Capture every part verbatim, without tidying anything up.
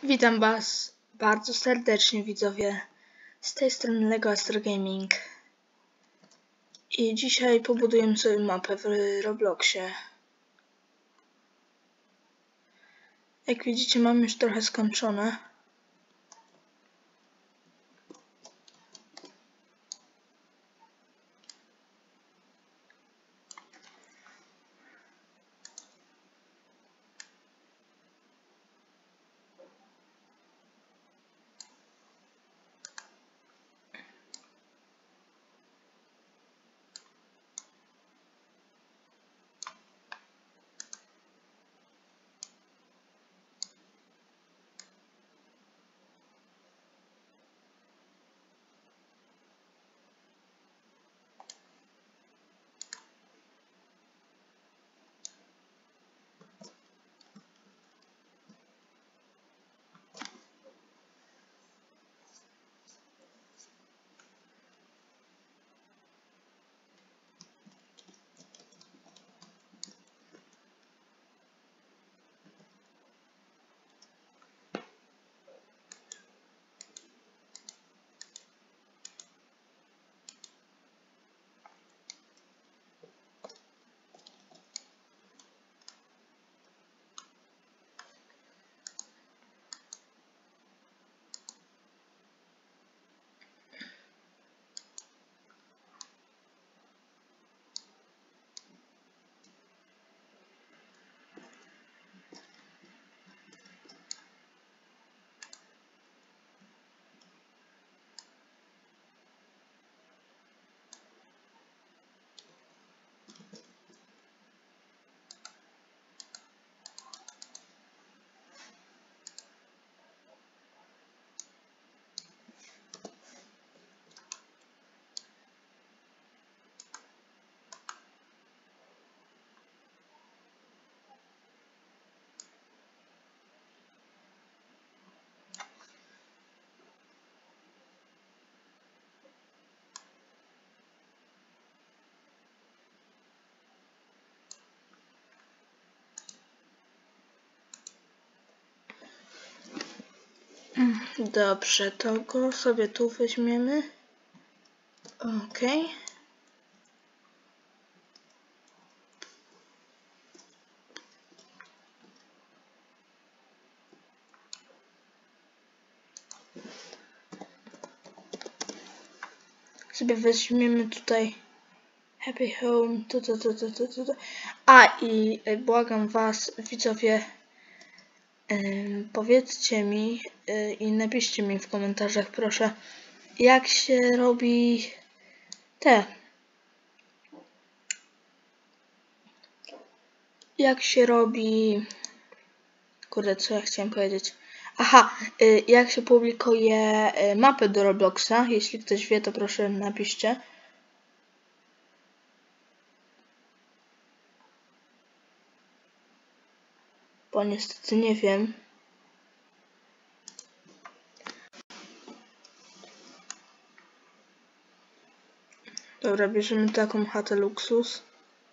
Witam was bardzo serdecznie, widzowie, z tej strony Lego Astro Gaming. I dzisiaj pobudujemy sobie mapę w Robloxie. Jak widzicie, mam już trochę skończone. Dobrze, to go sobie tu weźmiemy. Ok. Sobie weźmiemy tutaj Happy Home. Tu, tu, tu, tu, tu, tu. A i błagam was, widzowie, yy, powiedzcie mi yy, i napiszcie mi w komentarzach, proszę, jak się robi te. Jak się robi. Kurde, co ja chciałem powiedzieć? Aha, yy, jak się publikuje yy, mapę do Robloxa? Jeśli ktoś wie, to proszę napiszcie. Bo niestety nie wiem. Dobra, bierzemy taką chatę luksus.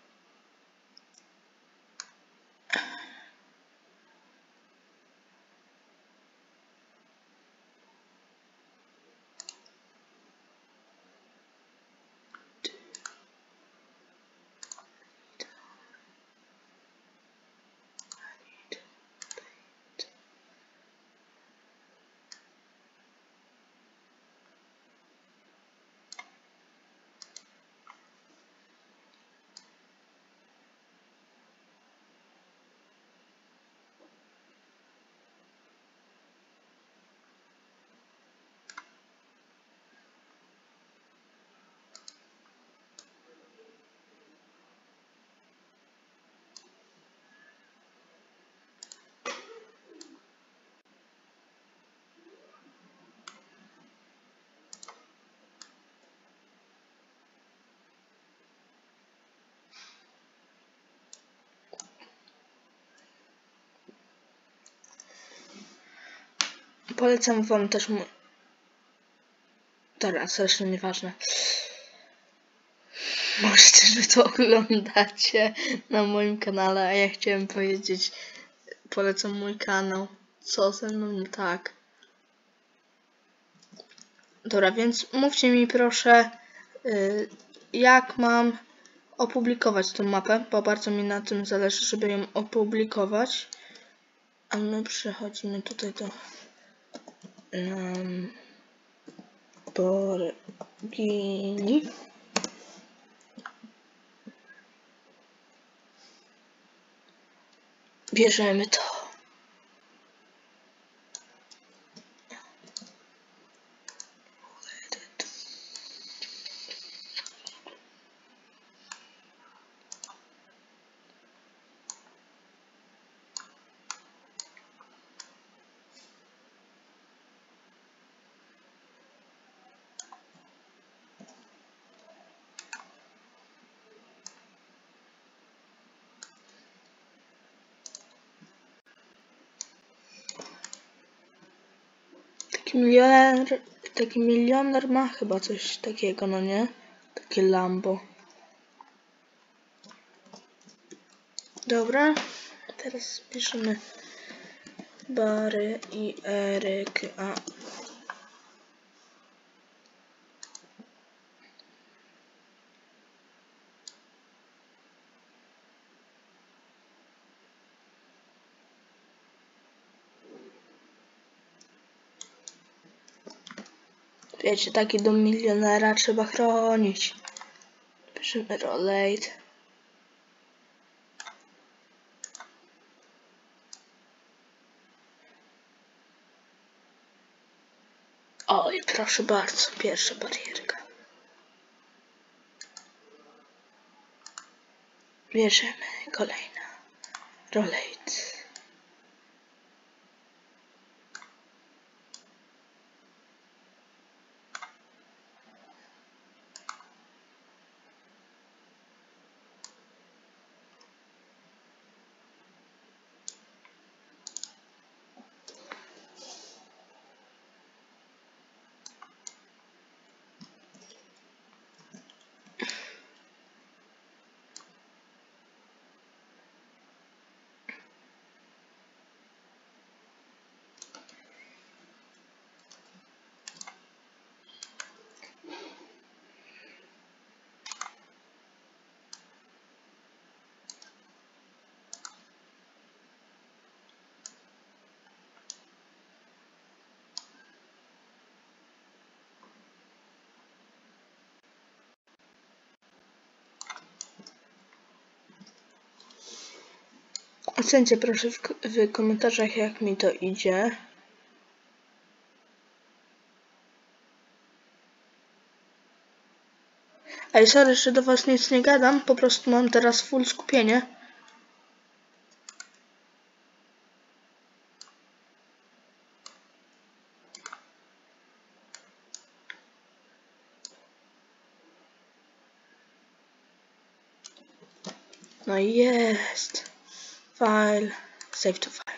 Polecam wam też mój... Dobra, zresztą nieważne. Możecie, że to oglądacie na moim kanale, a ja chciałem powiedzieć, polecam mój kanał. Co ze mną nie tak? Dobra, więc mówcie mi proszę, yy, jak mam opublikować tę mapę, bo bardzo mi na tym zależy, żeby ją opublikować. A my przechodzimy tutaj do Lamborghini. Bierzemy to. Taki milioner, taki milioner ma chyba coś takiego, no nie? Takie Lambo. Dobra, teraz piszemy Bary i Eryk, a wiecie, taki dom milionera trzeba chronić. Piszemy Rolate. Oj, proszę bardzo, pierwsza barierka. Bierzemy kolejna. Rolate. Ocencie proszę w, w komentarzach, jak mi to idzie. Ej, sorry, że do was nic nie gadam, po prostu mam teraz full skupienie. No i jest. File. Save to file.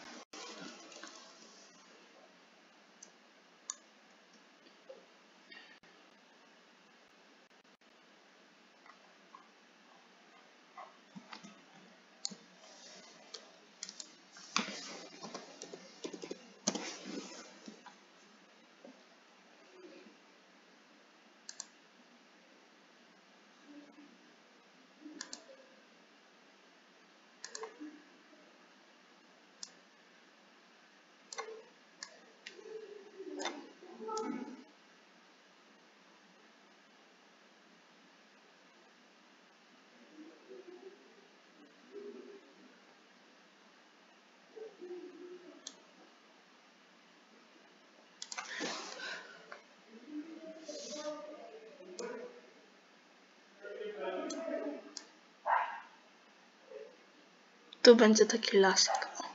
Tu będzie taki lasek. O.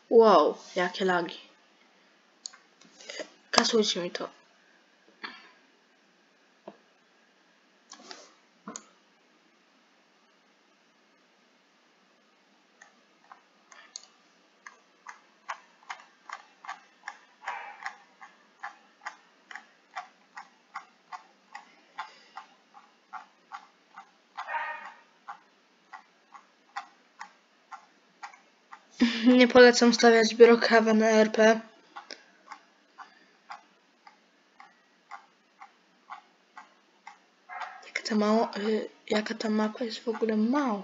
Wow, jakie lagi. Kasujcie mi to. Nie polecam stawiać biurokrawa na R P. Jaka ta mało, y, jaka ta mapa jest w ogóle mała.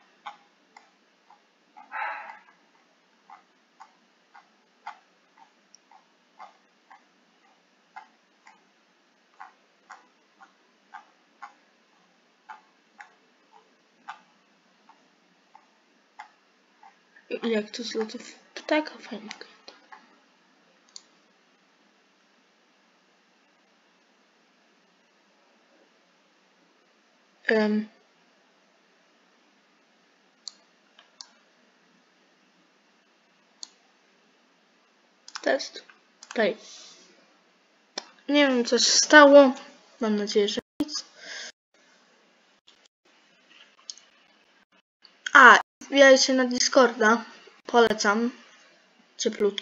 Jak to z lotów ptaka fajnie. Um. Test. Play. Nie wiem, co się stało. Mam nadzieję, że nic. A, wbijajcie na Discorda. Polecam. Cieplutko.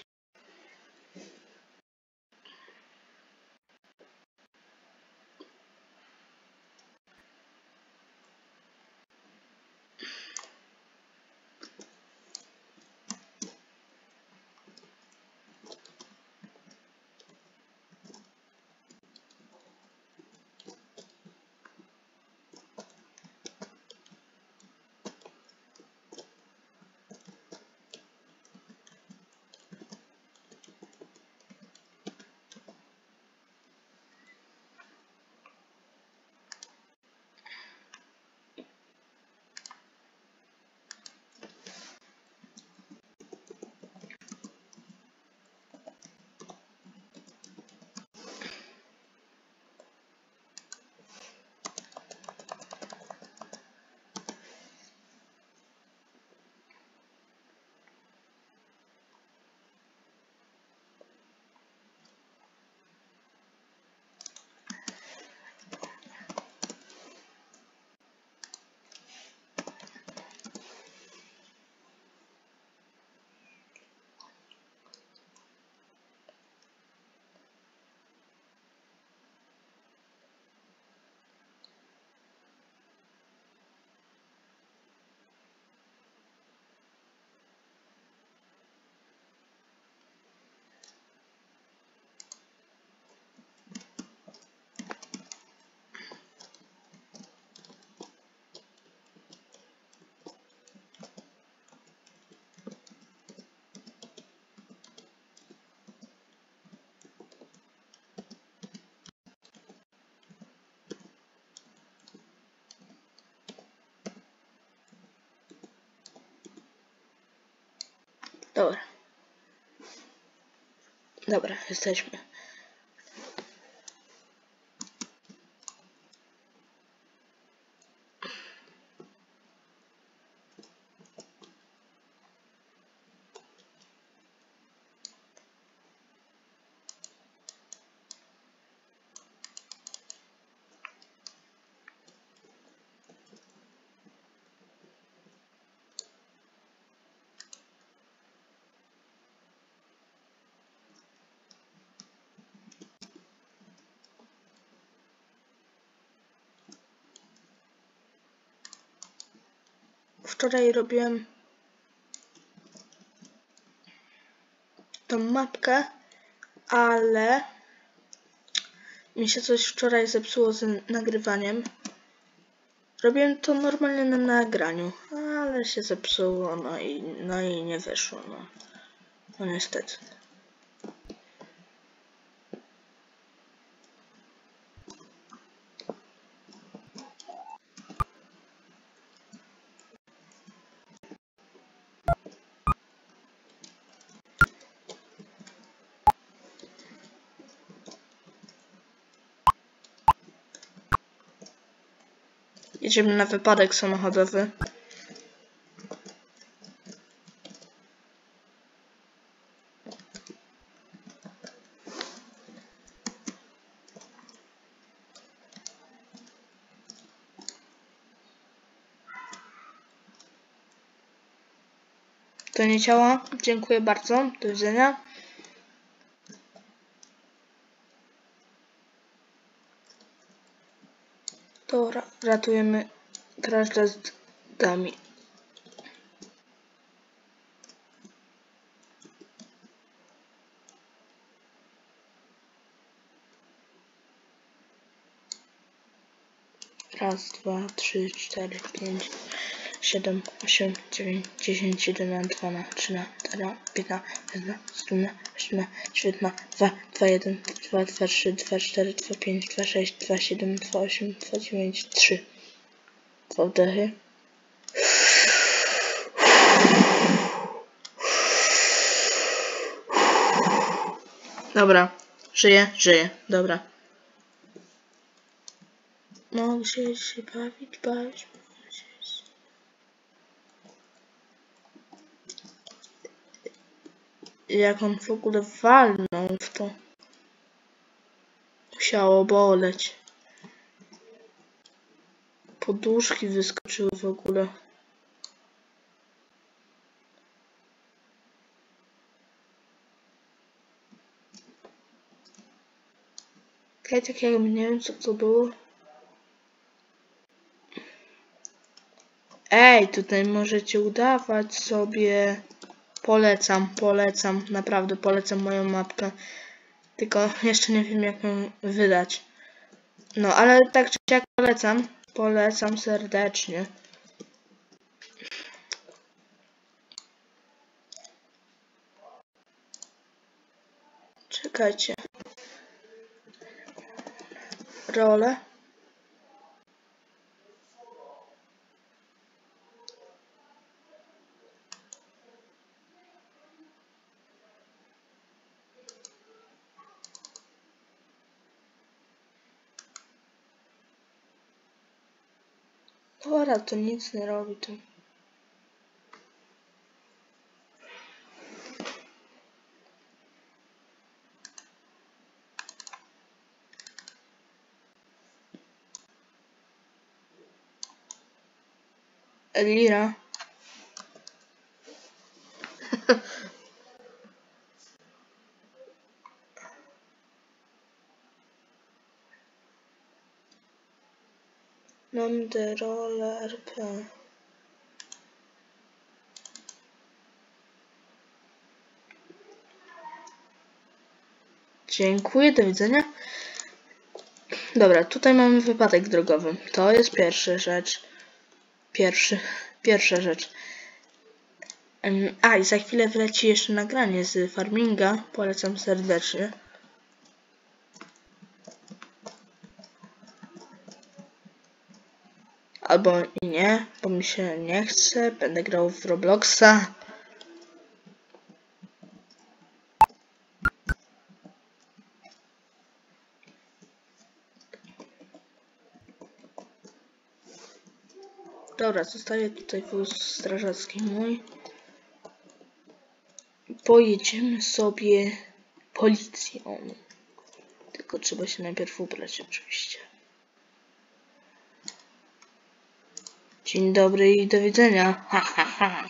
Dobra. Dobra, jesteśmy. Wczoraj robiłem tą mapkę, ale mi się coś wczoraj zepsuło z nagrywaniem. Robiłem to normalnie na nagraniu, ale się zepsuło, no i, no i nie wyszło, no. No niestety. Jedziemy na wypadek samochodowy. To nie działa. Dziękuję bardzo. Do widzenia. Dobra, ratujemy Crashla z dami. Raz, dwa, trzy, cztery, pięć, siedem, osiem, dziewięć, dziesięć, jedenaście, dwanaście, trzynaście, piętnaście, szesnaście, siedemnaście, dwa, dwa, jeden, dwa, dwa, trzy, dwa, cztery, dwa, pięć, dwa, sześć, dwa, siedem, dwa, osiem, dwa, dziewięć, trzy. Dwa wdechy. Dobra, żyję, żyję, dobra. Mogę się dzisiaj bawić, bawić, bawić. Jak on w ogóle walnął w to. Musiało boleć. Poduszki wyskoczyły w ogóle. Okej, tak jakby nie wiem co to było. Ej, tutaj możecie udawać sobie. Polecam, polecam, naprawdę polecam moją mapkę. Tylko jeszcze nie wiem jak ją wydać. No, ale tak czy jak polecam. Polecam serdecznie. Czekajcie. Rolę. Dobra, to nic nie robi tu. Elira. Mam de rolę R P. Dziękuję, do widzenia. Dobra, tutaj mamy wypadek drogowy. To jest pierwsza rzecz. Pierwszy, pierwsza rzecz. A, i za chwilę wleci jeszcze nagranie z farminga. Polecam serdecznie. Albo i nie, bo mi się nie chce. Będę grał w Robloxa. Dobra, zostawię tutaj wóz strażacki mój. Pojedziemy sobie policją. Tylko trzeba się najpierw ubrać oczywiście. Dzień dobry i do widzenia. Ha, ha, ha.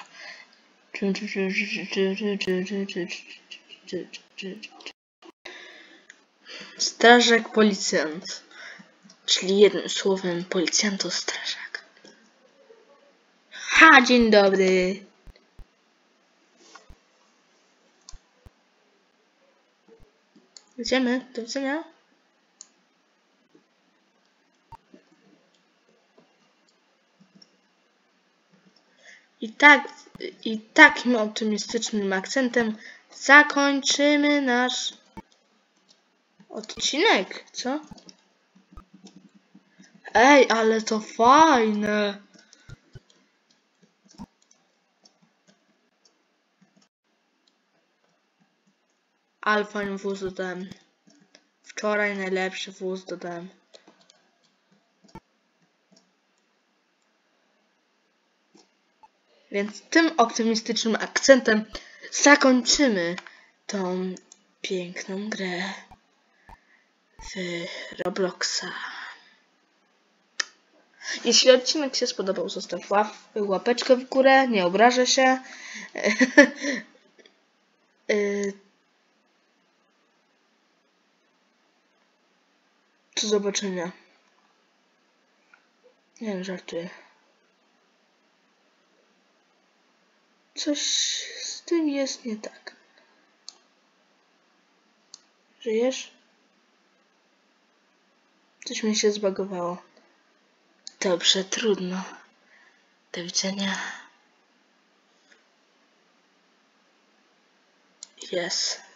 Strażak policjant. Czyli jednym słowem policjant to strażak. Ha, dzień dobry. Idziemy, do widzenia. I tak, i takim optymistycznym akcentem zakończymy nasz odcinek, co? Ej, ale to fajne! Ale fajny wóz dodałem. Wczoraj najlepszy wóz dodałem. Więc tym optymistycznym akcentem zakończymy tą piękną grę w Robloxa. Jeśli odcinek się spodobał, zostaw łap, łapeczkę w górę, nie obrażę się. Do zobaczenia. Nie wiem, żartuję. Coś z tym jest nie tak. Żyjesz? Coś mi się zbagowało. Dobrze, trudno. Do widzenia. Yes.